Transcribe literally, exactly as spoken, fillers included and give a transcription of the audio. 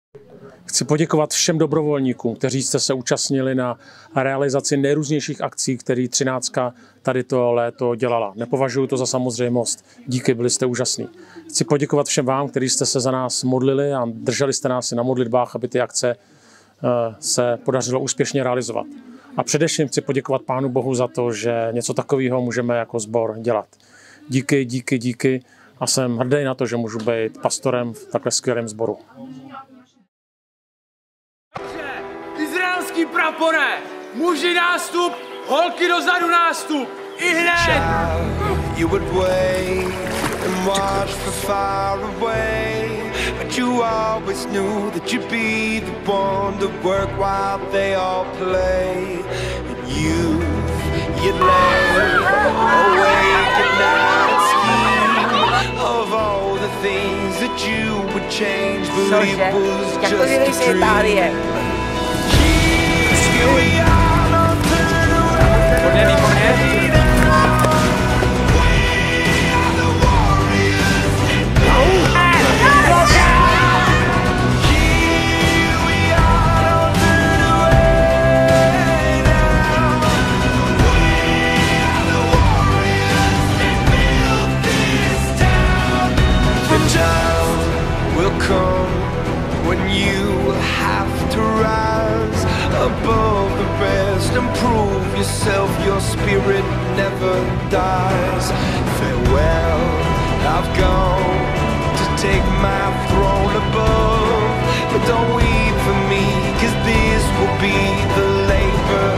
Chci poděkovat všem dobrovolníkům, kteří jste se účastnili na realizaci nejrůznějších akcí, které třináctka tady to léto dělala. Nepovažuji to za samozřejmost. Díky, byli jste úžasní. Chci poděkovat všem vám, kteří jste se za nás modlili a drželi jste nás i na modlitbách, aby ty akce se podařilo úspěšně realizovat. A především chci poděkovat Pánu Bohu za to, že něco takového můžeme jako sbor dělat. Díky, díky, díky a jsem hrdý na to, že můžu být pastorem v takhle skvělém sboru. Izraelský prapore, muži nástup, holky dozadu nástup, i hned! You would wait and watch from far away, but you always knew that you'd be the one to work while they all play. And you, you'd lay awake at night and scheme of all the things that you would change, but it was just a dream. When you have to rise above the rest and prove yourself, your spirit never dies. Farewell, I've gone to take my throne above, but don't weep for me, 'cause this will be the labor